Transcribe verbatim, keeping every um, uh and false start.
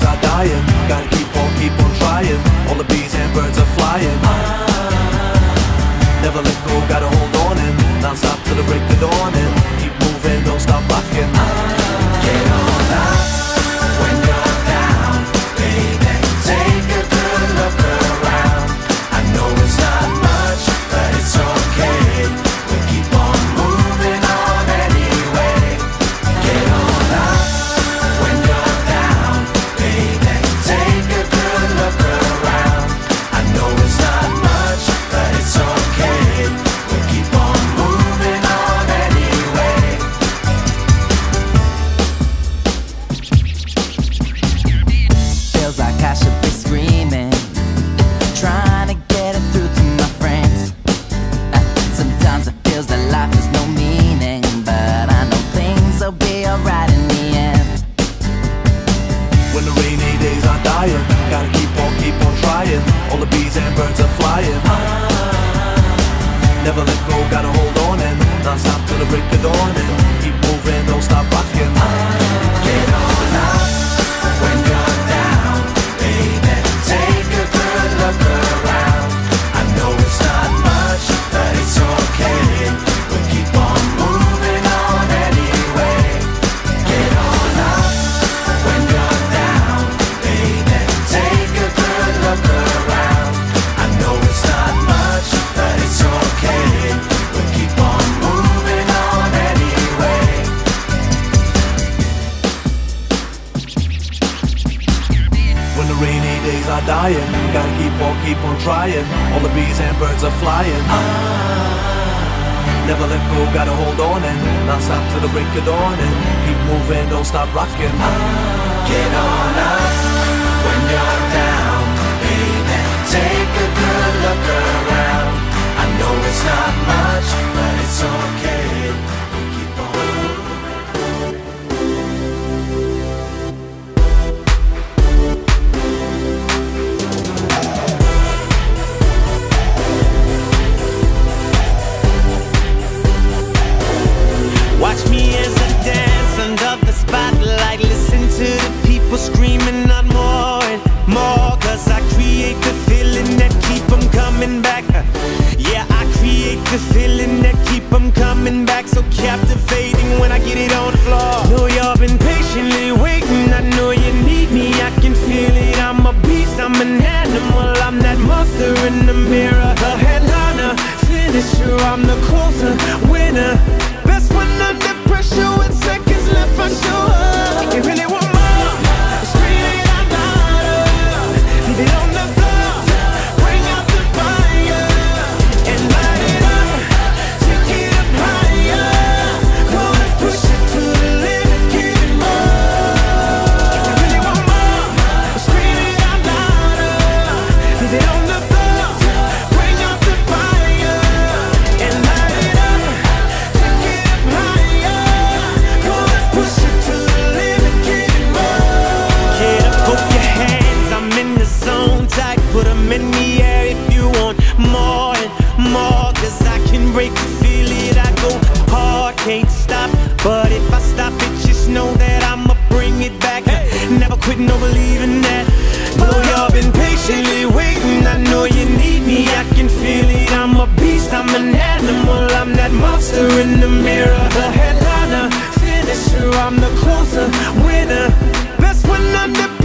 are dying. Gotta keep on, keep on trying. All the bees and birds are flying. Never let go, gotta hold on and non-stop till the break of dawn and keep moving, don't stop rocking. Get on up when you're down, baby. Take a good look around. I know it's not much, but it's okay. We'll keep on moving on anyway. Get on up when you're down, baby. Take a good look around. I know it's not much, but it's okay. We'll keep on moving on anyway. Feels like I should be screaming, trying to get it through to my friends. uh, Sometimes it feels that life has no meaning, but I know things will be alright in the end. When the rainy days are dying, gotta keep on, keep on trying. All the bees and birds are flying. Never let go, gotta hold on and non-stop till the break of dawn and keep moving, don't stop rocking. Get on up when you're down, baby. Take a good look around. I know it's not much, but it's okay. We'll keep on moving on anyway. Get on up when you're down, baby. Take a good look around. I know it's not much, but it's okay. We'll keep on moving on anyway. When the rainy days are dying, gotta keep on, keep on trying. All the bees and birds are flying. Never let go, gotta hold on and non-stop till the break of dawn and keep moving, don't stop rocking. Get on up when you're down, baby. Take a good look around. I know it's not much, but it's okay. We'll keep on Watch me as I dance under the spotlight. Listen to the people screaming out more and more, 'cause I create the feeling that keep them coming back. Yeah, I create the feeling that keep them coming back. So captivating when I get it on the floor. Know y'all been patiently waiting. I know you need me, I can feel it. I'm a beast, I'm an animal. I'm that monster in the mirror. The headliner, finisher, I'm the closer, winner. Best one under pressure with seconds left for sure. You really want more? Scream it out louder. Leave it on the floor. Bring out the fire and light it up. Take it up higher. Gonna push it to the limit, give it more. You really want more? Scream it out louder. Leave it on the floor. Bring out the fire and light it up. Take it up higher. Gonna push it to the limit, give it more. Get up, both your hands, I'm in the zone. Tight, put them in the air if you want more and more. 'Cause I can break you, feel it, I go hard, can't stop. But if I stop it, just know that I'ma bring it back. Never quit, no believing that. Know y'all been patiently waiting. I know you need me, I can feel it. I'm a beast, I'm an animal. I'm that monster in the mirror. The headliner, finisher, I'm the closer, winner. Best one under